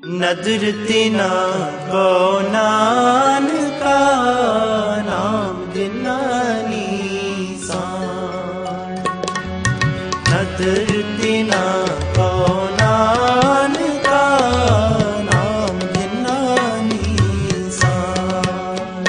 नदर तिना को नानका नाम दिना नीसान। नदर तिना को नानका नाम दिना नीसान।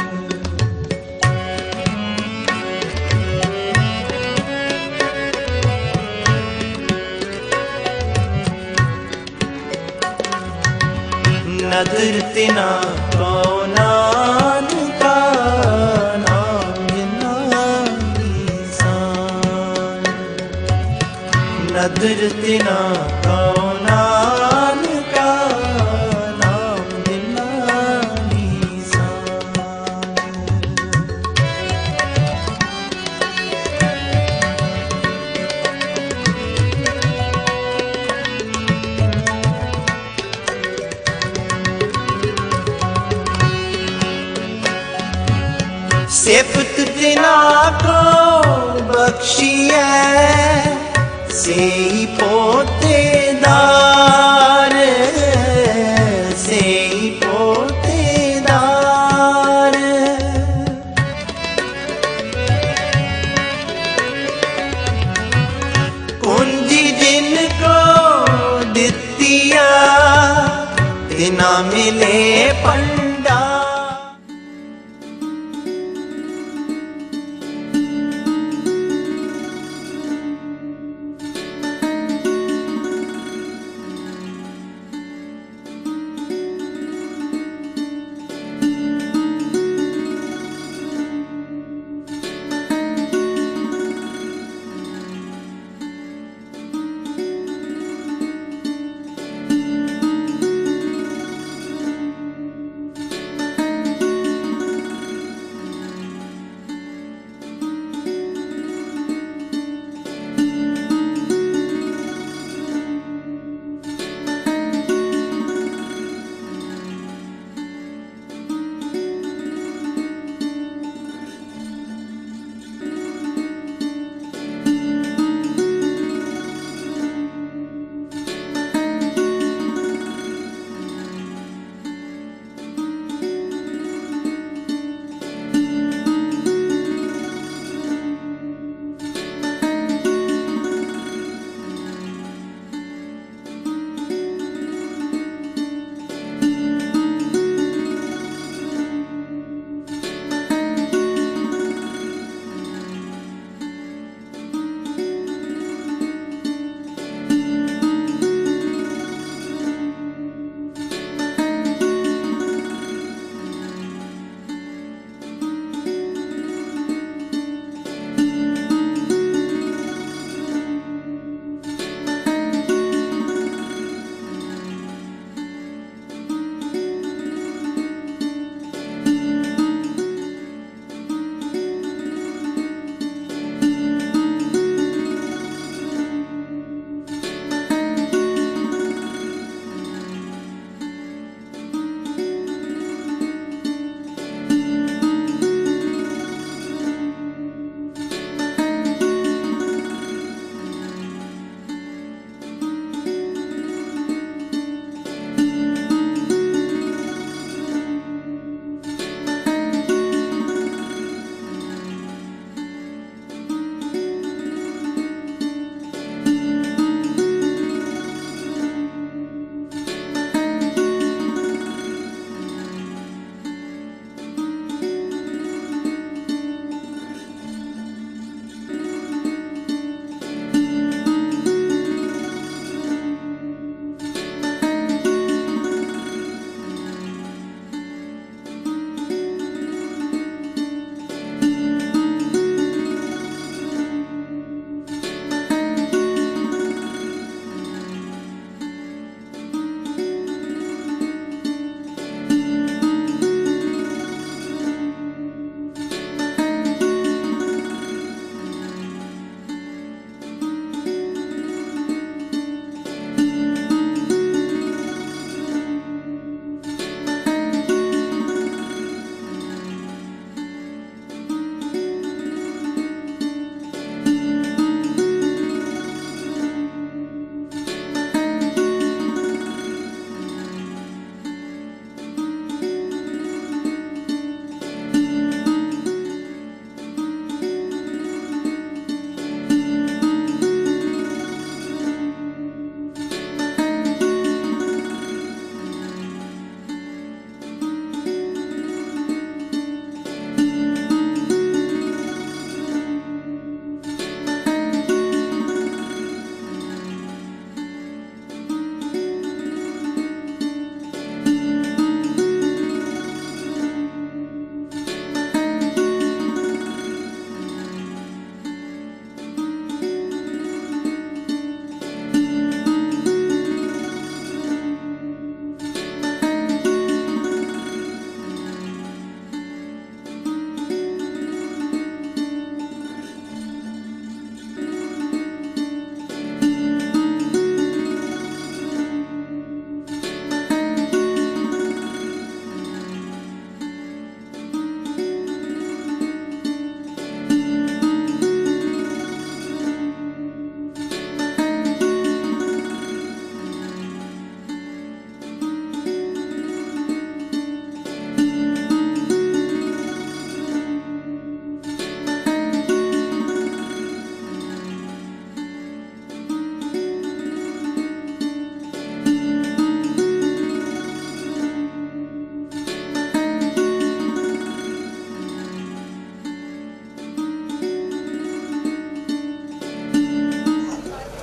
नदर तिना को नानका नाम दिना नीसान। नदर तिना को नानका नाम दिना नीसान। सिफत तिना को बख्शिए से पोतेदार, से पोतेदार। कुंजी जिनको दितिया तिना मिले पंडा।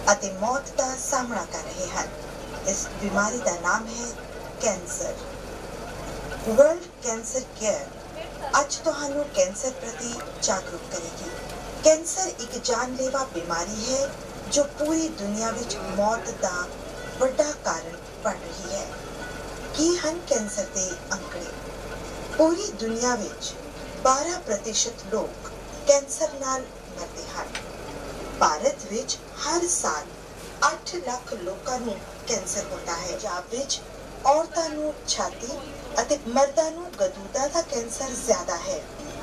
ਅਤੇ ਮੌਤ ਦਾ ਸਾਹਮਣਾ ਕਰ ਰਹੇ ਹਨ। ਇਸ ਬਿਮਾਰੀ ਦਾ ਨਾਮ ਹੈ ਕੈਂਸਰ। ਵਰਲਡ ਕੈਂਸਰ ਕੇਅਰ ਅੱਜ ਤੁਹਾਨੂੰ ਕੈਂਸਰ ਪ੍ਰਤੀ ਜਾਗਰੂਕ ਕਰੇਗੀ। ਕੈਂਸਰ ਇੱਕ ਜਾਨਲੇਵਾ ਬਿਮਾਰੀ ਹੈ ਜੋ ਪੂਰੀ ਦੁਨੀਆ ਵਿੱਚ ਮੌਤ ਦਾ ਵੱਡਾ ਕਾਰਨ ਬਣ ਰਹੀ ਹੈ। ਕੀ ਹਨ ਕੈਂਸਰ ਦੇ ਅੰਕੜੇ? ਪੂਰੀ ਦੁਨੀਆ ਵਿੱਚ 12% ਲੋਕ ਕੈਂਸਰ ਨਾਲ ਮਰਦੇ ਹਨ। ਭਾਰਤ ਵਿੱਚ ਹਰ ਸਾਲ 8 ਲੱਖ ਲੋਕਾਂ ਨੂੰ ਕੈਂਸਰ ਹੁੰਦਾ ਹੈ। ਪੰਜਾਬ ਵਿੱਚ ਔਰਤਾਂ ਨੂੰ ਛਾਤੀ ਅਤੇ ਮਰਦਾਂ ਨੂੰ ਗਦੂਦਾਂ ਦਾ ਕੈਂਸਰ ਜ਼ਿਆਦਾ ਹੈ।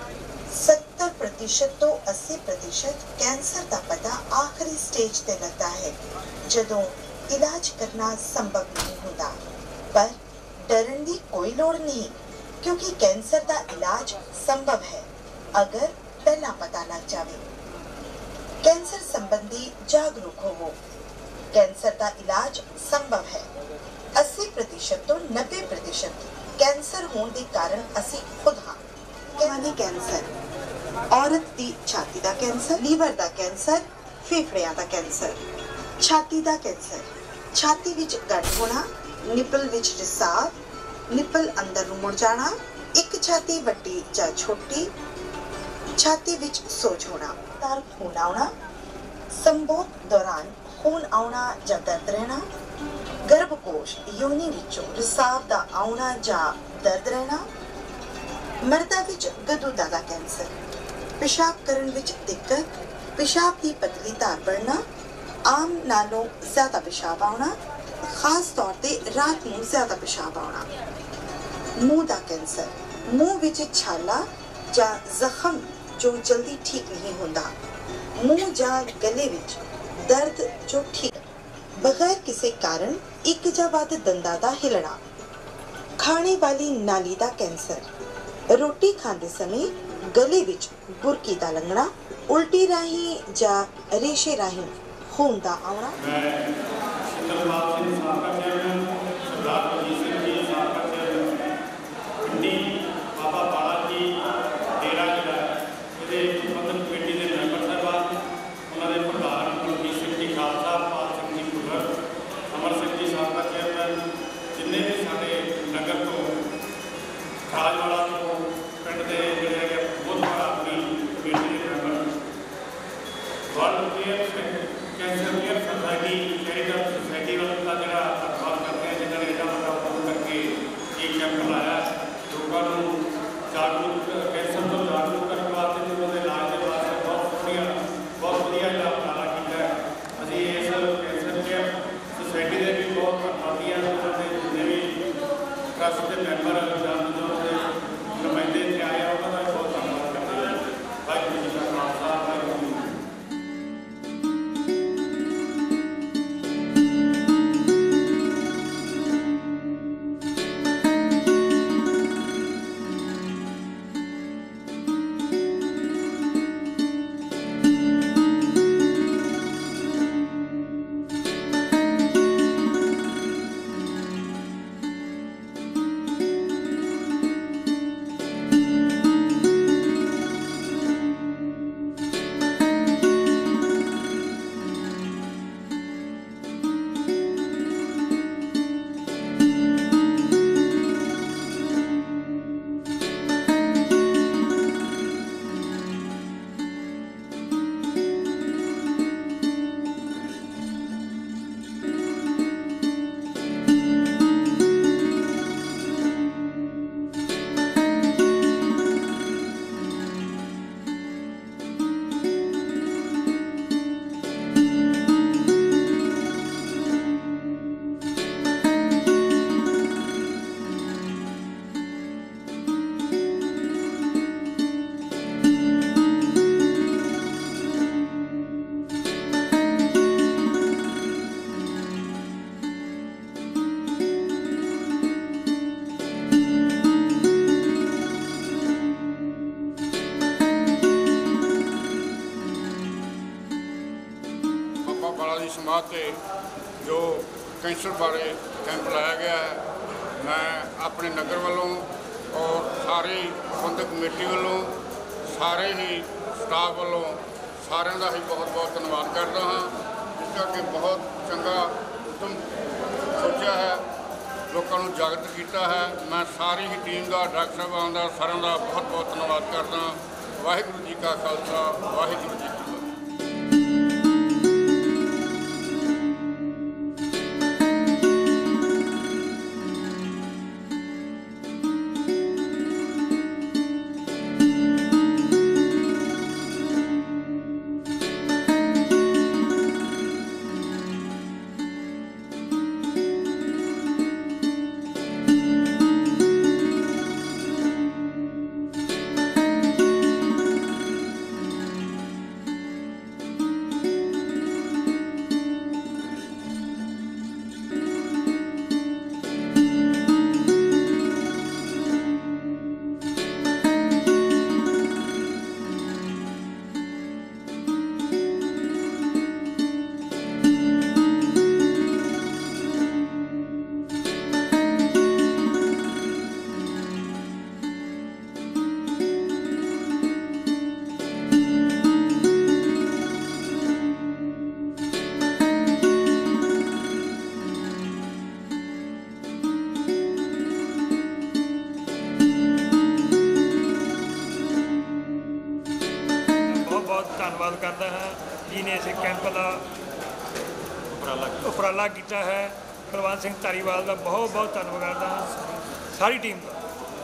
70% ਤੋਂ 80% ਕੈਂਸਰ ਦਾ ਪਤਾ ਆਖਰੀ ਸਟੇਜ ਤੇ ਲੱਗਦਾ ਹੈ, ਜਦੋਂ ਇਲਾਜ ਕਰਨਾ ਸੰਭਵ ਨਹੀਂ ਹੁੰਦਾ। ਪਰ ਡਰਨ ਦੀ ਕੋਈ ਲੋੜ ਨਹੀਂ, ਕਿਉਂਕਿ ਕੈਂਸਰ ਦਾ ਇਲਾਜ ਸੰਭਵ ਹੈ ਅਗਰ ਪਹਿਲਾਂ ਪਤਾ ਲੱਗ ਜਾਵੇ। ਕੈਂਸਰ ਸੰਬੰਧੀ ਜਾਗਰੂਕ ਹੋਵੋ। ਕੈਂਸਰ ਦਾ ਇਲਾਜ ਸੰਭਵ ਹੈ। 80% ਤੋਂ 90% ਕੈਂਸਰ ਹੋਣ ਦੇ ਕਾਰਨ ਅਸੀਂ ਖੁਦ ਹਾਂ। ਕਹਿੰਦੇ ਕੈਂਸਰ, ਔਰਤ ਦੀ ਛਾਤੀ ਦਾ ਕੈਂਸਰ, ਲੀਵਰ ਦਾ ਕੈਂਸਰ, ਫੇਫੜਿਆਂ ਦਾ ਕੈਂਸਰ। ਛਾਤੀ ਦਾ ਕੈਂਸਰ, ਛਾਤੀ ਵਿੱਚ ਗੰਢ ਹੋਣਾ, ਨਿਪਲ ਵਿੱਚ ਰਿਸਾਵ, ਨਿਪਲ ਅੰਦਰ ਨੂੰ ਮੁੜ ਜਾਣਾ, ਇੱਕ ਛਾਤੀ ਵੱਡੀ ਜਾਂ ਛੋਟੀ, ਛਾਤੀ ਵਿੱਚ ਸੋਜ ਹੋਣਾ, ਤਾਰ ਖੂਨ ਆਉਣਾ, ਸੰਭੋਗ ਦੌਰਾਨ ਖੂਨ ਆਉਣਾ ਜਾਂ ਦਰਦ ਰਹਿਣਾ, ਗਰਭਕੋਸ਼ ਯੋਨੀ ਵਿੱਚੋਂ ਰਿਸਾਵ ਦਾ ਆਉਣਾ ਜਾਂ ਦਰਦ ਰਹਿਣਾ। ਮਰਦਾਂ ਵਿੱਚ ਗਦੂਦਾਂ ਦਾ ਕੈਂਸਰ, ਪਿਸ਼ਾਬ ਕਰਨ ਵਿੱਚ ਦਿੱਕਤ, ਪਿਸ਼ਾਬ ਦੀ ਪਤਲੀ ਧਾਰ ਬਣਨਾ, ਆਮ ਨਾਲੋਂ ਜ਼ਿਆਦਾ ਪਿਸ਼ਾਬ ਆਉਣਾ, ਖਾਸ ਤੌਰ ਤੇ ਰਾਤ ਨੂੰ ਜ਼ਿਆਦਾ ਪਿਸ਼ਾਬ ਆਉਣਾ। ਮੂੰਹ ਦਾ ਕੈਂਸਰ, ਮੂੰਹ ਵਿੱਚ ਛਾਲਾ ਜਾਂ ਜ਼ਖਮ ਜੋ ਜਲਦੀ ਠੀਕ ਨਹੀਂ ਹੁੰਦਾ, ਮੂੰਹ ਜਾਂ ਗਲੇ ਵਿੱਚ ਦਰਦ ਜੋ ਠੀਕ ਬਗੈਰ ਕਿਸੇ ਕਾਰਨ ਇੱਕ ਜਾਂ ਵੱਧ ਦੰਦਾਂ ਦਾ ਹਿਲਣਾ। ਖਾਣੇ ਵਾਲੀ ਨਾਲੀ ਦਾ ਕੈਂਸਰ, ਰੋਟੀ ਖਾਂਦੇ ਸਮੇਂ ਗਲੇ ਵਿੱਚ ਬੁਰਕੀ ਦਾ ਲੰਘਣਾ, ਉਲਟੀ ਰਾਹੀਂ ਜਾਂ ਰੇਸ਼ੇ ਰਾਹੀਂ ਖੂਨ ਦਾ ਆਉਣਾ। ਸਮਾਜ 'ਤੇ ਜੋ ਕੈਂਸਰ ਬਾਰੇ ਕੈਂਪ ਲਾਇਆ ਗਿਆ ਹੈ, ਮੈਂ ਆਪਣੇ ਨਗਰ ਵੱਲੋਂ ਔਰ ਸਾਰੇ ਪ੍ਰਬੰਧਕ ਕਮੇਟੀ ਵੱਲੋਂ, ਸਾਰੇ ਹੀ ਸਟਾਫ ਵੱਲੋਂ ਸਾਰਿਆਂ ਦਾ ਹੀ ਬਹੁਤ ਬਹੁਤ ਧੰਨਵਾਦ ਕਰਦਾ ਹਾਂ। ਕਰਕੇ ਬਹੁਤ ਚੰਗਾ ਉਦਮ ਸੋਚਿਆ ਹੈ, ਲੋਕਾਂ ਨੂੰ ਜਾਗਰਤ ਕੀਤਾ ਹੈ। ਮੈਂ ਸਾਰੀ ਹੀ ਟੀਮ ਦਾ, ਡਾਕਟਰ ਸਾਹਿਬਾਨ ਦਾ, ਸਾਰਿਆਂ ਦਾ ਬਹੁਤ ਬਹੁਤ ਧੰਨਵਾਦ ਕਰਦਾ। ਵਾਹਿਗੁਰੂ ਜੀ ਕਾ ਖਾਲਸਾ, ਵਾਹਿਗੁਰੂ ਜੀ ਕੀ ਫਤਿਹ। ਧੰਨਵਾਦ ਕਰਦਾ ਹਾਂ ਜਿਹਨੇ ਇਸ ਕੈਂਪ ਦਾ ਉਪਰਾਲਾ ਕੀਤਾ ਹੈ। ਕੁਲਵੰਤ ਸਿੰਘ ਧਾਰੀਵਾਲ ਦਾ ਬਹੁਤ ਬਹੁਤ ਧੰਨਵਾਦ ਕਰਦਾ ਹਾਂ, ਸਾਰੀ ਟੀਮ ਦਾ।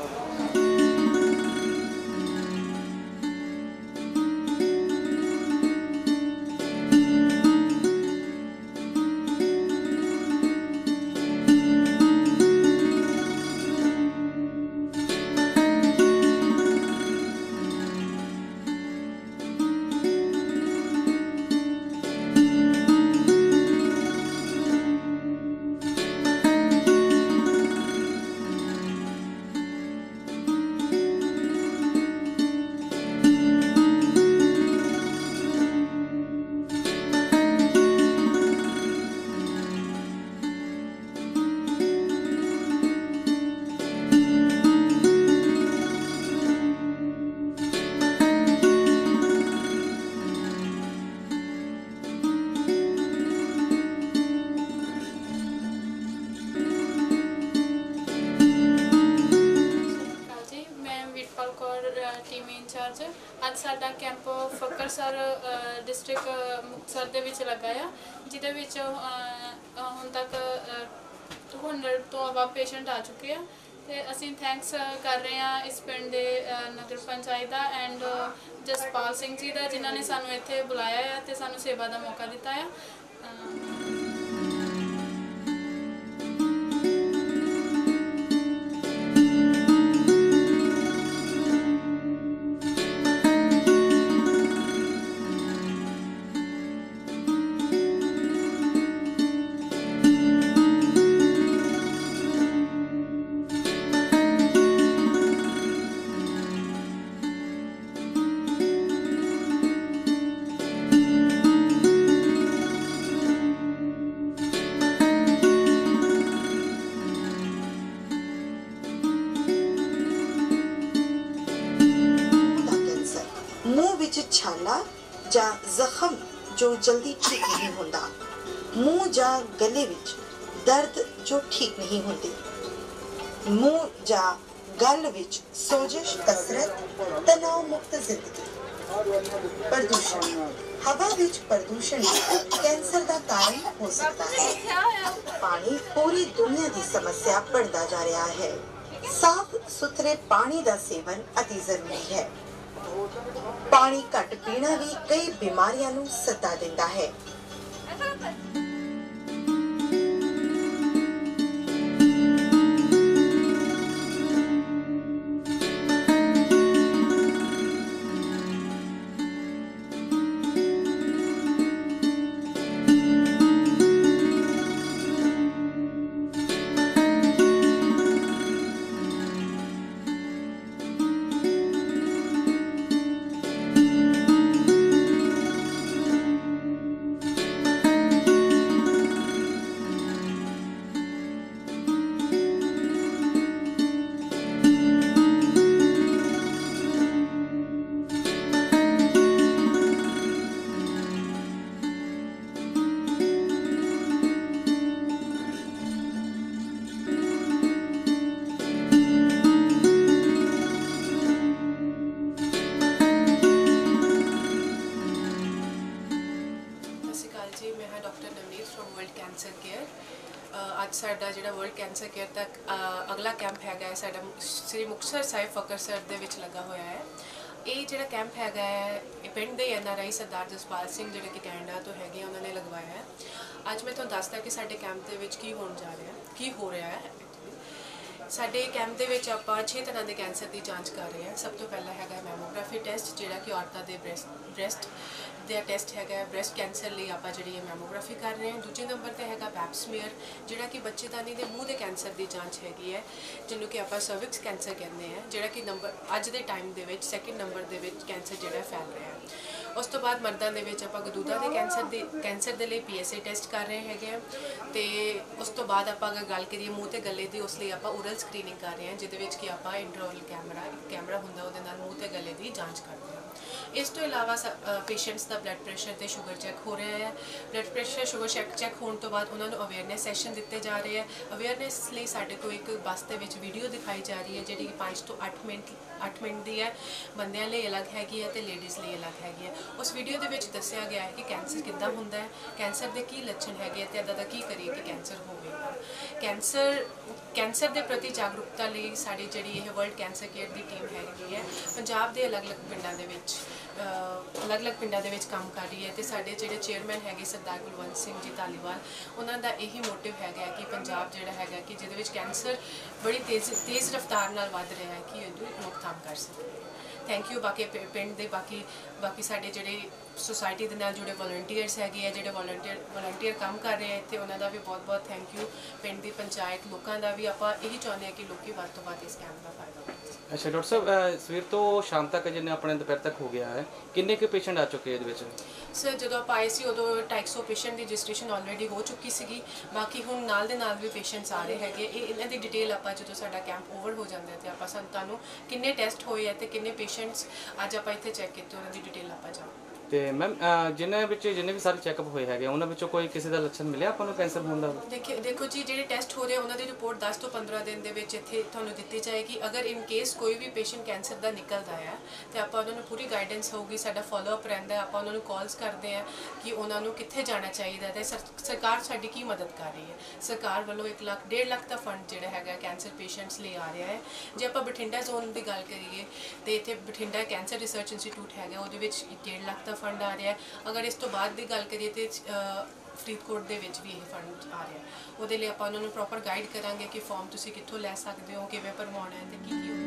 Team in charge. ਅੱਜ ਸਾਡਾ ਕੈਂਪ ਫਕਰਸਰ ਡਿਸਟ੍ਰਿਕਟ ਮੁਕਤਸਰ ਦੇ ਵਿੱਚ ਲੱਗਾ ਆ, ਜਿਹਦੇ ਵਿੱਚ ਹੁਣ ਤੱਕ 200 ਤੋਂ ਅਵਾ ਪੇਸ਼ੈਂਟ ਆ ਚੁੱਕੇ ਆ। ਤੇ ਅਸੀਂ ਥੈਂਕਸ ਕਰ ਰਹੇ ਹਾਂ ਇਸ ਪਿੰਡ ਦੇ ਨਗਰ ਪੰਚਾਇਤ ਦਾ ਐਂਡ ਜਸਪਾਲ ਸਿੰਘ ਜੀ ਦਾ, ਜਿਨ੍ਹਾਂ ਨੇ ਸਾਨੂੰ ਇੱਥੇ ਬੁਲਾਇਆ ਆ ਤੇ ਸਾਨੂੰ ਸੇਵਾ ਦਾ ਮੌਕਾ ਦਿੱਤਾ ਆ। मूँह विच छाला ਜਾਂ ਜ਼ਖਮ ਜੋ ਜਲਦੀ ਠੀਕ ਨਹੀਂ ਹੁੰਦਾ, ਮੂੰਹ ਜਾਂ ਗਲੇ ਵਿੱਚ ਦਰਦ ਜੋ ਠੀਕ ਨਹੀਂ ਹੁੰਦੀ, ਮੂੰਹ ਜਾਂ ਗਲ ਵਿੱਚ ਸੋਜਸ਼, ਕਸਰਤ, ਤਣਾਅ ਮੁਕਤ ਜ਼ਿੰਦਗੀ। ਪ੍ਰਦੂਸ਼ਣ, ਹਵਾ ਵਿੱਚ ਪ੍ਰਦੂਸ਼ਣ ਕੈਂਸਰ ਦਾ ਕਾਰਨ ਹੋ ਸਕਦਾ ਹੈ। ਪਾਣੀ ਪੂਰੀ ਦੁਨੀਆ ਦੀ ਸਮੱਸਿਆ ਬਣਦਾ ਜਾ ਰਿਹਾ ਹੈ। ਸਾਫ਼ ਸੁਥਰੇ ਪਾਣੀ ਦਾ ਸੇਵਨ ਅਤੀ ਜ਼ਰੂਰੀ ਹੈ। ਪਾਣੀ ਘੱਟ ਪੀਣਾ ਵੀ ਕਈ ਬਿਮਾਰੀਆਂ ਨੂੰ ਸਤਾ ਦਿੰਦਾ ਹੈ। ਜੀ, ਮੈਂ ਹਾਂ doctor Navneet from World Cancer Care. ਅੱਜ ਸਾਡਾ ਜਿਹੜਾ ਵਰਲਡ ਕੈਂਸਰ ਕੇਅਰ ਤੱਕ ਅਗਲਾ ਕੈਂਪ ਹੈਗਾ ਹੈ ਸਾਡਾ ਸ੍ਰੀ ਮੁਕਤਸਰ ਸਾਹਿਬ ਫਕਰਸਰ ਦੇ ਵਿੱਚ ਲੱਗਾ ਹੋਇਆ ਹੈ। ਇਹ ਜਿਹੜਾ ਕੈਂਪ ਹੈਗਾ ਹੈ ਇਹ ਪਿੰਡ ਦੇ NRI ਸਰਦਾਰ ਜਸਪਾਲ ਸਿੰਘ ਜਿਹੜੇ ਕਿ ਕੈਨੇਡਾ ਤੋਂ ਹੈਗੇ ਉਹਨਾਂ ਨੇ ਲਗਵਾਇਆ ਹੈ। ਅੱਜ ਮੈਂ ਤੁਹਾਨੂੰ ਦੱਸਦਾ ਕਿ ਸਾਡੇ ਕੈਂਪ ਦੇ ਵਿੱਚ ਕੀ ਹੋਣ ਜਾ ਰਿਹਾ, ਕੀ ਹੋ ਰਿਹਾ ਹੈ। ਸਾਡੇ ਕੈਂਪ ਦੇ ਵਿੱਚ ਆਪਾਂ 6 ਤਰ੍ਹਾਂ ਦੇ ਕੈਂਸਰ ਦੀ ਜਾਂਚ ਕਰ ਰਹੇ ਹਾਂ। ਸਭ ਤੋਂ ਪਹਿਲਾਂ ਹੈਗਾ ਮੈਮੋਗ੍ਰਾਫੀ ਟੈਸਟ, ਜਿਹੜਾ ਕਿ ਔਰਤਾਂ ਦੇ ਬ੍ਰੈਸਟ ਦਾ ਟੈਸਟ ਹੈਗਾ। ਬ੍ਰੈਸਟ ਕੈਂਸਰ ਲਈ ਆਪਾਂ ਜਿਹੜੀ ਹੈ ਮੈਮੋਗ੍ਰਾਫੀ ਕਰ ਰਹੇ ਹਾਂ। ਦੂਜੇ ਨੰਬਰ ਤੇ ਹੈਗਾ ਪੈਪ ਸਮੀਅਰ, ਜਿਹੜਾ ਕਿ ਬੱਚੇਦਾਨੀ ਦੇ ਮੂੰਹ ਦੇ ਕੈਂਸਰ ਦੀ ਜਾਂਚ ਹੈਗੀ ਹੈ, ਜਿਹਨੂੰ ਕਿ ਆਪਾਂ ਸਰਵਿਕਸ ਕੈਂਸਰ ਕਹਿੰਦੇ ਹਾਂ, ਜਿਹੜਾ ਕਿ ਅੱਜ ਦੇ ਟਾਈਮ ਦੇ ਵਿੱਚ 2nd ਨੰਬਰ ਦੇ ਵਿੱਚ ਕੈਂਸਰ ਜਿਹੜਾ ਫੈਲ ਰਿਹਾ ਹੈ। ਉਸ ਤੋਂ ਬਾਅਦ ਮਰਦਾਂ ਦੇ ਵਿੱਚ ਆਪਾਂ ਗਦੂਦਾਂ ਦੇ ਕੈਂਸਰ ਦੇ ਲਈ PSA ਟੈਸਟ ਕਰ ਰਹੇ ਹੈਗੇ ਆ। ਤੇ ਉਸ ਤੋਂ ਬਾਅਦ ਆਪਾਂ ਅਗਰ ਗੱਲ ਕਰੀਏ ਮੂੰਹ ਤੇ ਗਲੇ ਦੀ, ਉਸ ਲਈ ਆਪਾਂ ਓਰਲ ਸਕਰੀਨਿੰਗ ਕਰ ਰਹੇ ਹਾਂ, ਜਿਹਦੇ ਵਿੱਚ ਕਿ ਆਪਾਂ ਇੰਟਰੋਲ ਕੈਮਰਾ ਹੁੰਦਾ, ਉਹਦੇ ਨਾਲ ਮੂੰਹ ਤੇ ਗਲੇ ਦੀ ਜਾਂਚ ਕਰਦੇ ਹਾਂ। ਇਸ ਤੋਂ ਇਲਾਵਾ ਪੇਸ਼ੈਂਟਸ ਦਾ ਬਲੱਡ ਪ੍ਰੈਸ਼ਰ ਤੇ ਸ਼ੂਗਰ ਚੈੱਕ ਹੋ ਰਿਹਾ ਹੈ। ਬਲੱਡ ਪ੍ਰੈਸ਼ਰ ਸ਼ੂਗਰ ਚੈੱਕ ਹੋਣ ਤੋਂ ਬਾਅਦ ਉਹਨਾਂ ਨੂੰ ਅਵੇਅਰਨੈਸ ਸੈਸ਼ਨ ਦਿੱਤੇ ਜਾ ਰਹੇ ਹੈ। ਅਵੇਅਰਨੈਸ ਲਈ ਸਾਡੇ ਕੋਲ ਇੱਕ ਬੱਸ ਦੇ ਵਿੱਚ ਵੀਡੀਓ ਦਿਖਾਈ ਜਾ ਰਹੀ ਹੈ, ਜਿਹੜੀ ਕਿ 5 ਤੋਂ 8 ਮਿੰਟ ਦੀ ਹੈ। ਬੰਦਿਆਂ ਲਈ ਅਲੱਗ ਹੈਗੀ ਹੈ ਤੇ ਲੇਡੀਜ਼ ਲਈ ਅਲੱਗ ਹੈਗੀ ਹੈ। ਉਸ ਵੀਡੀਓ ਦੇ ਵਿੱਚ ਦੱਸਿਆ ਗਿਆ ਹੈ ਕਿ ਕੈਂਸਰ ਕਿੱਦਾਂ ਹੁੰਦਾ ਹੈ, ਕੈਂਸਰ ਦੇ ਕੀ ਲੱਛਣ ਹੈਗੇ ਤੇ ਇੱਦਾਂ ਦਾ ਕੀ ਕਰੀਏ ਕਿ ਕੈਂਸਰ ਹੋਵੇਗਾ। ਕੈਂਸਰ ਦੇ ਪ੍ਰਤੀ ਜਾਗਰੂਕਤਾ ਲਈ ਸਾਡੀ ਜਿਹੜੀ ਇਹ ਵਰਲਡ ਕੈਂਸਰ ਕੇਅਰ ਦੀ ਟੀਮ ਹੈਗੀ ਹੈ, ਪੰਜਾਬ ਦੇ ਅਲੱਗ-ਅਲੱਗ ਪਿੰਡਾਂ ਦੇ ਵਿੱਚ ਕੰਮ ਕਰ ਰਹੀ ਹੈ। ਤੇ ਸਾਡੇ ਜਿਹੜੇ ਚੇਅਰਮੈਨ ਹੈਗੇ ਸਰਦਾਰ ਕੁਲਵੰਤ ਸਿੰਘ ਜੀ ਧਾਲੀਵਾਲ, ਉਹਨਾਂ ਦਾ ਇਹੀ ਮੋਟਿਵ ਹੈਗਾ ਕਿ ਪੰਜਾਬ ਜਿਹੜਾ ਹੈਗਾ ਕਿ ਜਿਹਦੇ ਵਿੱਚ ਕੈਂਸਰ ਬੜੀ ਤੇਜ਼ ਰਫ਼ਤਾਰ ਨਾਲ ਵੱਧ ਰਿਹਾ ਹੈ, ਕਿ ਇਹਨੂੰ ਰੋਕਥਾਮ ਕਰ ਸਕੀਏ। Thank you. ਬਾਕੀ ਪਿੰਡ ਦੇ ਬਾਕੀ ਸਾਡੇ ਜਿਹੜੇ ਸੁਸਾਇਟੀ ਦੇ ਨਾਲ ਜੁੜੇ ਵਲੰਟੀਅਰਸ ਹੈਗੇ ਆ, ਜਿਹੜੇ ਵਲੰਟੀਅਰ ਕੰਮ ਕਰ ਰਹੇ ਆ ਇੱਥੇ, ਉਹਨਾਂ ਦਾ ਵੀ ਬਹੁਤ ਥੈਂਕ ਯੂ। ਪਿੰਡ ਦੀ ਪੰਚਾਇਤ, ਲੋਕਾਂ ਦਾ ਵੀ। ਆਪਾਂ ਇਹੀ ਚਾਹੁੰਦੇ ਹਾਂ ਕਿ ਲੋਕੀ ਵੱਧ ਤੋਂ ਵੱਧ ਇਸ ਕੈਂਪ ਦਾ ਫਾਇਦਾ ਉਠਾਉਣ। ਅੱਛਾ ਡਾਕਟਰ ਸਾਹਿਬ, ਸਵੇਰ ਤੋਂ ਸ਼ਾਮ ਤੱਕ ਜਿੰਨੇ ਆਪਣੇ ਦੁਪਹਿਰ ਤੱਕ ਹੋ ਗਿਆ ਹੈ, ਕਿੰਨੇ ਕੁ ਪੇਸ਼ੈਂਟ ਆ ਚੁੱਕੇ ਇਹਦੇ ਵਿੱਚ? ਸਰ, ਜਦੋਂ ਆਪਾਂ ਆਏ ਸੀ ਉਦੋਂ 250 ਪੇਸ਼ੈਂਟ ਦੀ ਰਜਿਸਟ੍ਰੇਸ਼ਨ ਆਲਰੇਡੀ ਹੋ ਚੁੱਕੀ ਸੀਗੀ। ਬਾਕੀ ਹੁਣ ਨਾਲ ਦੇ ਨਾਲ ਵੀ ਪੇਸ਼ੈਂਟਸ ਆ ਰਹੇ ਹੈਗੇ। ਇਹਨਾਂ ਦੀ ਡਿਟੇਲ ਆਪਾਂ ਜਦੋਂ ਸਾਡਾ ਕੈਂਪ ਓਵਰ ਹੋ ਜਾਂਦਾ ਤੇ ਆਪਾਂ ਤੁਹਾਨੂੰ ਕਿੰਨੇ ਟੈਸਟ ਹੋਏ ਆ ਤੇ ਕਿੰਨੇ ਪੇਸ਼ੈਂਟਸ ਅੱਜ ਆਪਾਂ ਇੱਥੇ ਚੈੱਕ ਕੀਤੇ, ਉਹਨਾਂ ਦੀ ਡਿਟੇਲ ਆਪਾਂ ਜਾਵਾਂਗੇ। ਤੇ ਮੈਮ, ਜਿੰਨੇ ਵੀ ਸਾਰੇ ਚੈੱਕਅਪ ਹੋਏ ਹੈਗੇ, ਉਹਨਾਂ ਵਿੱਚੋਂ ਕੋਈ ਕਿਸੇ ਦਾ ਲੱਛਣ ਮਿਲਿਆ ਆਪਾਂ ਨੂੰ ਕੈਂਸਰ ਹੋਣ ਦਾ? ਦੇਖੋ ਜੀ, ਜਿਹੜੇ ਟੈਸਟ ਹੋ ਰਹੇ ਉਹਨਾਂ ਦੀ ਰਿਪੋਰਟ 10 ਤੋਂ 15 ਦਿਨ ਦੇ ਵਿੱਚ ਇੱਥੇ ਤੁਹਾਨੂੰ ਦਿੱਤੀ ਜਾਏਗੀ। ਅਗਰ ਇਨ ਕੇਸ ਕੋਈ ਵੀ ਪੇਸ਼ੈਂਟ ਕੈਂਸਰ ਦਾ ਨਿਕਲਦਾ ਹੈ ਤੇ ਆਪਾਂ ਉਹਨਾਂ ਨੂੰ ਪੂਰੀ ਗਾਈਡੈਂਸ ਹੋਊਗੀ, ਸਾਡਾ ਫੋਲੋਅਪ ਰਹਿੰਦਾ ਹੈ। ਆਪਾਂ ਉਹਨਾਂ ਨੂੰ ਕਾਲਸ ਕਰਦੇ ਹਾਂ ਕਿ ਉਹਨਾਂ ਨੂੰ ਕਿੱਥੇ ਜਾਣਾ ਚਾਹੀਦਾ ਤੇ ਸਰਕਾਰ ਸਾਡੀ ਕੀ ਮਦਦ ਕਰ ਰਹੀ ਹੈ। ਸਰਕਾਰ ਵੱਲੋਂ 1 ਲੱਖ 1.5 ਲੱਖ ਦਾ ਫੰਡ ਜਿਹੜਾ ਹੈਗਾ ਕੈਂਸਰ ਪੇਸ਼ੈਂਟਸ ਲਈ ਆ ਰਿਹਾ ਹੈ। ਜੇ ਆਪਾਂ ਬਠਿੰਡਾ ਜ਼ੋਨ ਦੀ ਗੱਲ ਕਰੀਏ ਤੇ ਇੱਥੇ ਬਠਿੰਡਾ ਕੈਂਸਰ ਰਿਸਰਚ ਇੰਸਟੀਚਿਊਟ ਹੈਗਾ, ਉਹਦੇ ਵਿੱਚ 1.5 ਲੱਖ ਦਾ ਫੰਡ ਆ ਰਿਹਾ ਹੈ। ਅਗਰ ਇਸ ਤੋਂ ਬਾਅਦ ਦੀ ਗੱਲ ਕਰੀਏ ਤੇ ਫਰੀਦਕੋਟ ਦੇ ਵਿੱਚ ਵੀ ਇਹ ਫੰਡ ਆ ਰਿਹਾ। ਉਹਦੇ ਲਈ ਆਪਾਂ ਉਹਨਾਂ ਨੂੰ ਪ੍ਰੋਪਰ ਗਾਈਡ ਕਰਾਂਗੇ ਕਿ ਫਾਰਮ ਤੁਸੀਂ ਕਿੱਥੋਂ ਲੈ ਸਕਦੇ ਹੋ, ਕਿਵੇਂ ਭਰਵਾਉਣਾ ਹੈ ਤੇ ਕੀ ਹੋਵੇਗਾ।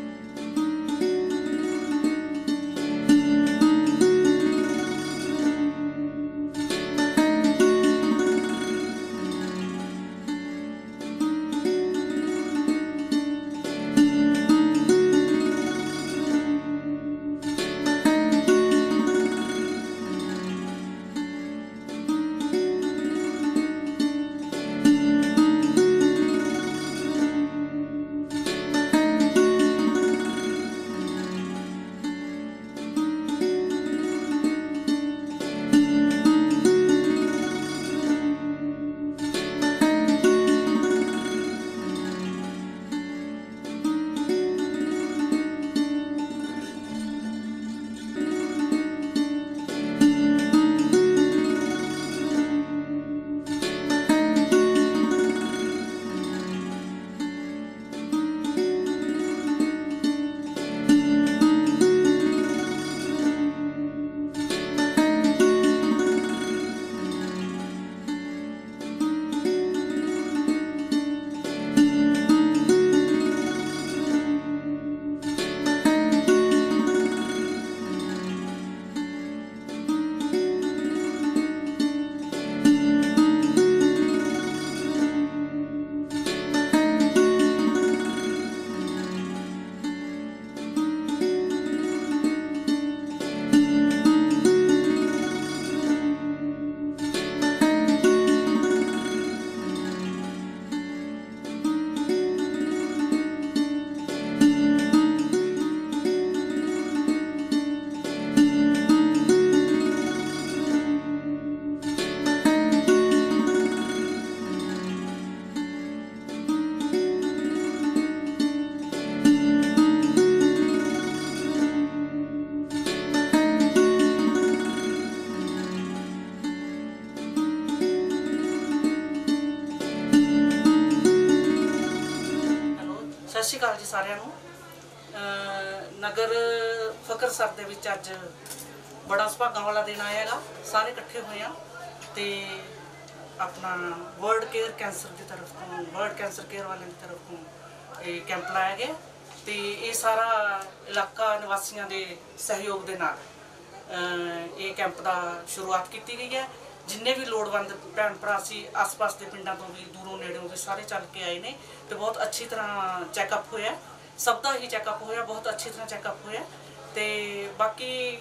ਅਕਾਲ ਜੀ ਸਾਰਿਆਂ ਨੂੰ। ਨਗਰ ਫਕਰਸਰ ਦੇ ਵਿੱਚ ਅੱਜ ਬੜਾ ਸੁਭਾਗਾਂ ਵਾਲਾ ਦਿਨ ਆਇਆ ਹੈਗਾ। ਸਾਰੇ ਇਕੱਠੇ ਹੋਏ ਆ ਤੇ ਆਪਣਾ ਵਰਲਡ ਕੇਅਰ ਕੈਂਸਰ ਦੀ ਤਰਫ ਤੋਂ, ਵਰਲਡ ਕੈਂਸਰ ਕੇਅਰ ਵਾਲਿਆਂ ਦੀ ਤਰਫ ਤੋਂ ਇਹ ਕੈਂਪ ਲਾਇਆ ਗਿਆ ਤੇ ਇਹ ਸਾਰਾ ਇਲਾਕਾ ਨਿਵਾਸੀਆਂ ਦੇ ਸਹਿਯੋਗ ਦੇ ਨਾਲ ਇਹ ਕੈਂਪ ਦਾ ਸ਼ੁਰੂਆਤ ਕੀਤੀ ਗਈ ਹੈ। ਜਿੰਨੇ ਵੀ ਲੋੜਵੰਦ ਭੈਣ ਭਰਾ ਸੀ ਆਸ-ਪਾਸ ਦੇ ਪਿੰਡਾਂ ਤੋਂ ਵੀ, ਦੂਰੋਂ ਨੇੜਿਓਂ ਵੀ ਸਾਰੇ ਚੱਲ ਕੇ ਆਏ ਨੇ ਤੇ ਬਹੁਤ ਅੱਛੀ ਤਰ੍ਹਾਂ ਚੈੱਕਅਪ ਹੋਇਆ। ਸਭ ਦਾ ਹੀ ਚੈੱਕਅਪ ਹੋਇਆ, ਬਹੁਤ ਅੱਛੀ ਤਰ੍ਹਾਂ ਚੈੱਕਅਪ ਹੋਇਆ ਤੇ ਬਾਕੀ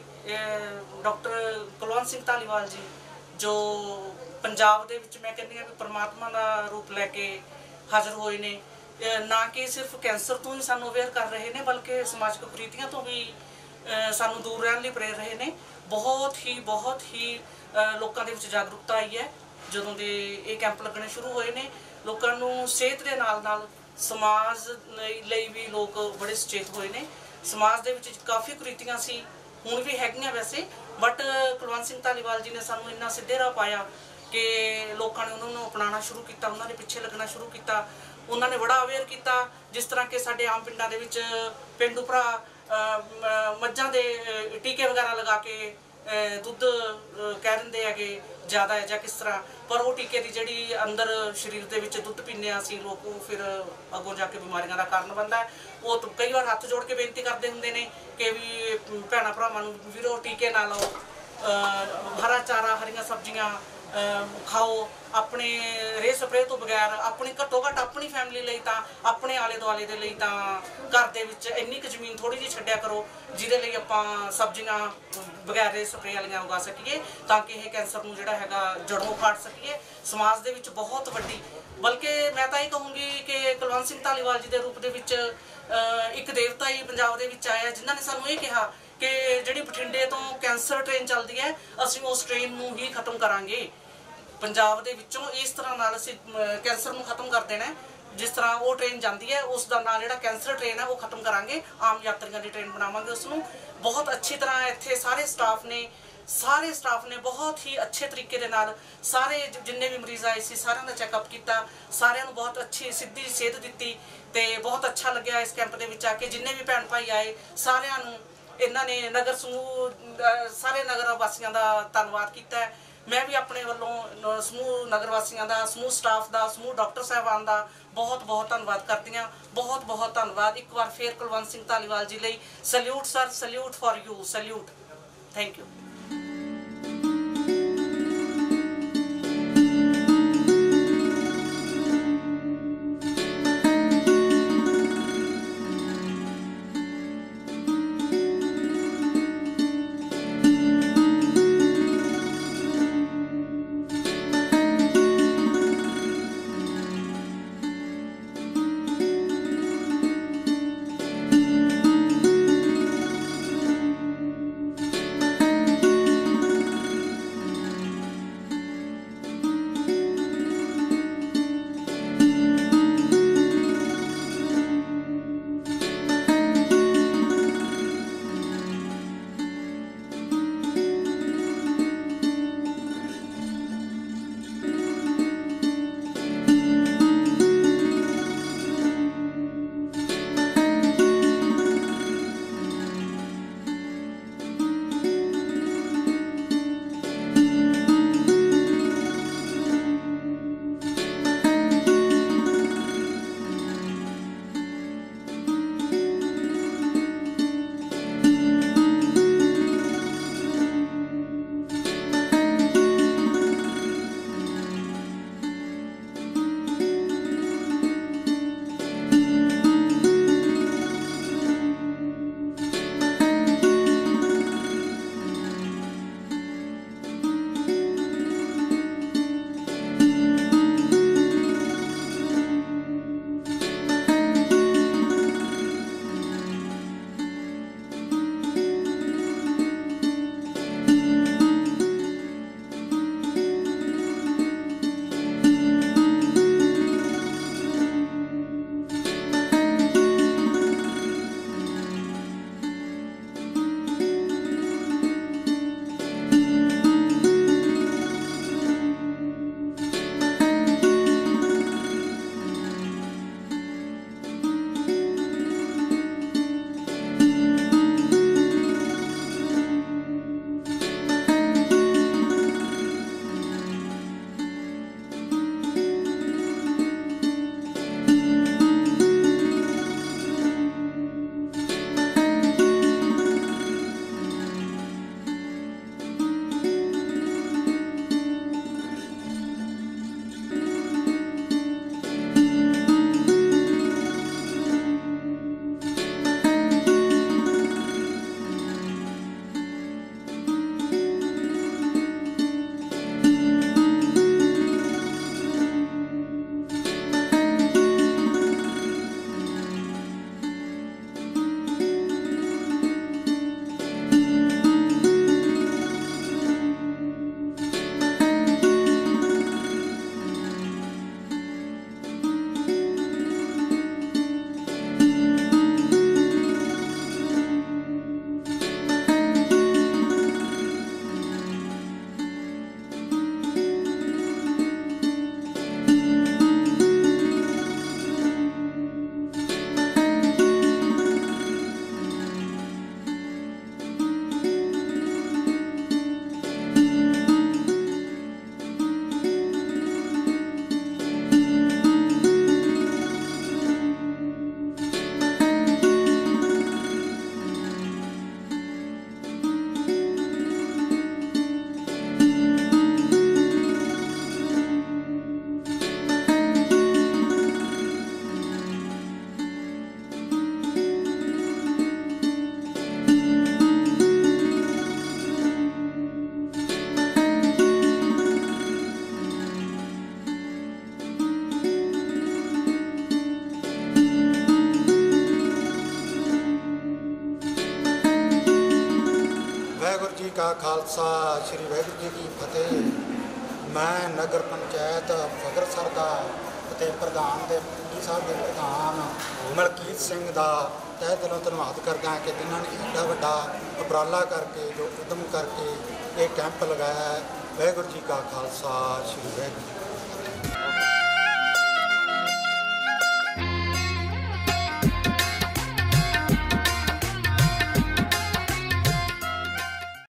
ਡਾਕਟਰ ਕੁਲਵੰਤ ਸਿੰਘ ਧਾਲੀਵਾਲ ਜੀ ਜੋ ਪੰਜਾਬ ਦੇ ਵਿੱਚ ਮੈਂ ਕਹਿੰਦੀ ਹਾਂ ਕਿ ਪਰਮਾਤਮਾ ਦਾ ਰੂਪ ਲੈ ਕੇ ਹਾਜ਼ਰ ਹੋਏ ਨੇ, ਨਾ ਕਿ ਸਿਰਫ ਕੈਂਸਰ ਤੋਂ ਹੀ ਸਾਨੂੰ ਅਵੇਅਰ ਕਰ ਰਹੇ ਨੇ ਬਲਕਿ ਸਮਾਜਿਕ ਕੁਰੀਤੀਆਂ ਤੋਂ ਵੀ ਸਾਨੂੰ ਦੂਰ ਰਹਿਣ ਲਈ ਪ੍ਰੇਰ ਰਹੇ ਨੇ। ਬਹੁਤ ਹੀ ਲੋਕਾਂ ਦੇ ਵਿੱਚ ਜਾਗਰੂਕਤਾ ਆਈ ਹੈ ਜਦੋਂ ਦੇ ਇਹ ਕੈਂਪ ਲੱਗਣੇ ਸ਼ੁਰੂ ਹੋਏ ਨੇ। ਲੋਕਾਂ ਨੂੰ ਸਿਹਤ ਦੇ ਨਾਲ ਸਮਾਜ ਲਈ ਵੀ ਲੋਕ ਬੜੇ ਸੁਚੇਤ ਹੋਏ ਨੇ। ਸਮਾਜ ਦੇ ਵਿੱਚ ਕਾਫੀ ਕੁਰੀਤੀਆਂ ਸੀ, ਹੁਣ ਵੀ ਹੈਗੀਆਂ ਵੈਸੇ, ਬਟ ਕੁਲਵੰਤ ਸਿੰਘ ਧਾਲੀਵਾਲ ਜੀ ਨੇ ਸਾਨੂੰ ਇੰਨਾ ਸਿੱਧੇ ਰਾਹ ਪਾਇਆ ਕਿ ਲੋਕਾਂ ਨੇ ਉਹਨਾਂ ਨੂੰ ਅਪਣਾਉਣਾ ਸ਼ੁਰੂ ਕੀਤਾ, ਉਹਨਾਂ ਦੇ ਪਿੱਛੇ ਲੱਗਣਾ ਸ਼ੁਰੂ ਕੀਤਾ। ਉਹਨਾਂ ਨੇ ਬੜਾ ਅਵੇਅਰ ਕੀਤਾ। ਜਿਸ ਤਰ੍ਹਾਂ ਕਿ ਸਾਡੇ ਆਮ ਪਿੰਡਾਂ ਦੇ ਵਿੱਚ ਪੇਂਡੂ ਭਰਾ ਮੱਝਾਂ ਦੇ ਟੀਕੇ ਵਗੈਰਾ ਲਗਾ ਕੇ ਦੁੱਧ ਕਹਿ ਦਿੰਦੇ ਹੈਗੇ ਜ਼ਿਆਦਾ ਹੈ ਜਾਂ ਕਿਸ ਤਰ੍ਹਾਂ, ਪਰ ਉਹ ਟੀਕੇ ਦੀ ਜਿਹੜੀ ਅੰਦਰ ਸਰੀਰ ਦੇ ਵਿੱਚ ਦੁੱਧ ਪੀਂਦੇ ਹਾਂ ਅਸੀਂ ਲੋਕ, ਉਹ ਫਿਰ ਅੱਗੋਂ ਜਾ ਕੇ ਬਿਮਾਰੀਆਂ ਦਾ ਕਾਰਨ ਬਣਦਾ ਹੈ। ਉਹ ਕਈ ਵਾਰ ਹੱਥ ਜੋੜ ਕੇ ਬੇਨਤੀ ਕਰਦੇ ਹੁੰਦੇ ਨੇ ਕਿ ਵੀ ਭੈਣਾਂ ਭਰਾਵਾਂ ਨੂੰ ਵੀਰੋ ਟੀਕੇ ਨਾ ਲਾਓ, ਹਰਾ ਚਾਰਾ ਹਰੀਆਂ ਸਬਜ਼ੀਆਂ ਖਾਓ, ਆਪਣੇ ਰੇਹ ਸਪਰੇਅ ਤੋਂ ਬਗੈਰ ਆਪਣੀ ਘੱਟੋ ਘੱਟ ਆਪਣੀ ਫੈਮਿਲੀ ਲਈ ਤਾਂ, ਆਪਣੇ ਆਲੇ ਦੁਆਲੇ ਦੇ ਲਈ ਤਾਂ ਘਰ ਦੇ ਵਿੱਚ ਇੰਨੀ ਕੁ ਜ਼ਮੀਨ ਥੋੜ੍ਹੀ ਜਿਹੀ ਛੱਡਿਆ ਕਰੋ ਜਿਹਦੇ ਲਈ ਆਪਾਂ ਸਬਜ਼ੀਆਂ ਬਗੈਰ ਰੇਹ ਸਪਰੇਅ ਵਾਲੀਆਂ ਉਗਾ ਸਕੀਏ ਤਾਂ ਕਿ ਇਹ ਕੈਂਸਰ ਨੂੰ ਜਿਹੜਾ ਹੈਗਾ ਜੜੋਂ ਉਖਾੜ ਸਕੀਏ। ਸਮਾਜ ਦੇ ਵਿੱਚ ਬਹੁਤ ਵੱਡੀ, ਬਲਕਿ ਮੈਂ ਤਾਂ ਇਹ ਕਹੂੰਗੀ ਕਿ ਕੁਲਵੰਤ ਸਿੰਘ ਧਾਲੀਵਾਲ ਜੀ ਦੇ ਰੂਪ ਦੇ ਵਿੱਚ ਇੱਕ ਦੇਵਤਾ ਹੀ ਪੰਜਾਬ ਦੇ ਵਿੱਚ ਆਇਆ ਜਿਨ੍ਹਾਂ ਨੇ ਸਾਨੂੰ ਇਹ ਕਿਹਾ ਕਿ ਜਿਹੜੀ ਬਠਿੰਡੇ ਤੋਂ ਕੈਂਸਰ ਟ੍ਰੇਨ ਚੱਲਦੀ ਹੈ ਅਸੀਂ ਉਸ ਟ੍ਰੇਨ ਨੂੰ ਹੀ ਖਤਮ ਕਰਾਂਗੇ। ਪੰਜਾਬ ਦੇ ਵਿੱਚੋਂ ਇਸ ਤਰ੍ਹਾਂ ਨਾਲ ਅਸੀਂ ਕੈਂਸਰ ਨੂੰ ਖਤਮ ਕਰ ਦੇਣਾ। ਜਿਸ ਤਰ੍ਹਾਂ ਉਹ ਟ੍ਰੇਨ ਜਾਂਦੀ ਹੈ ਉਸ ਦਾ ਨਾਂ ਜਿਹੜਾ ਕੈਂਸਰ ਟ੍ਰੇਨ ਹੈ ਉਹ ਖਤਮ ਕਰਾਂਗੇ, ਆਮ ਯਾਤਰੀਆਂ ਦੀ ਟ੍ਰੇਨ ਬਣਾਵਾਂਗੇ ਉਸ ਨੂੰ। ਬਹੁਤ ਅੱਛੀ ਤਰ੍ਹਾਂ ਇੱਥੇ ਸਾਰੇ ਸਟਾਫ ਨੇ ਬਹੁਤ ਹੀ ਅੱਛੇ ਤਰੀਕੇ ਦੇ ਨਾਲ ਸਾਰੇ ਜਿੰਨੇ ਵੀ ਮਰੀਜ਼ ਆਏ ਸੀ ਸਾਰਿਆਂ ਦਾ ਚੈੱਕਅਪ ਕੀਤਾ, ਸਾਰਿਆਂ ਨੂੰ ਬਹੁਤ ਅੱਛੀ ਸਿੱਧੀ ਸੇਧ ਦਿੱਤੀ ਤੇ ਬਹੁਤ ਅੱਛਾ ਲੱਗਿਆ ਇਸ ਕੈਂਪ ਦੇ ਵਿੱਚ ਆ ਕੇ। ਜਿੰਨੇ ਵੀ ਭੈਣ ਭਾਈ ਆਏ ਸਾਰਿਆਂ ਨੂੰ ਇਹਨਾਂ ਨੇ ਨਗਰ ਸਮੂਹ ਸਾਰੇ ਨਗਰ ਵਾਸੀਆਂ ਦਾ ਧੰਨਵਾਦ ਕੀਤਾ। ਮੈਂ ਵੀ ਆਪਣੇ ਵੱਲੋਂ ਸਮੂਹ ਨਗਰ ਵਾਸੀਆਂ ਦਾ, ਸਮੂਹ ਸਟਾਫ ਦਾ, ਸਮੂਹ ਡਾਕਟਰ ਸਾਹਿਬਾਨ ਦਾ ਬਹੁਤ ਧੰਨਵਾਦ ਕਰਦੀ ਹਾਂ। ਬਹੁਤ ਧੰਨਵਾਦ ਇੱਕ ਵਾਰ ਫੇਰ ਕੁਲਵੰਤ ਸਿੰਘ ਧਾਲੀਵਾਲ ਜੀ ਲਈ। Salute sir, salute for you, salute. Thank you. Khalsa Sri Waheguru ji ਕੀ ਫਤਿਹ। ਮੈਂ ਨਗਰ ਪੰਚਾਇਤ ਫਕਰਸਰ ਦਾ ਅਤੇ ਪ੍ਰਧਾਨ ਦੇ ਪੀਡੀ ਸਾਹਿਬ ਦੇ ਪ੍ਰਧਾਨ ਮਲਕੀਤ ਸਿੰਘ ਦਾ ਤਹਿ ਦਿਲੋਂ ਧੰਨਵਾਦ ਕਰਦਾ ਕਿ ਜਿਨ੍ਹਾਂ ਨੇ ਐਡਾ ਵੱਡਾ ਉਪਰਾਲਾ ਕਰਕੇ ਜੋ ਉਦਮ ਕਰਕੇ ਇਹ ਕੈਂਪ ਲਗਾਇਆ ਹੈ। ਵਾਹਿਗੁਰੂ ਜੀ ਕਾ ਖਾਲਸਾ ਸ੍ਰੀ ਵਾਹਿਗੁਰੂ।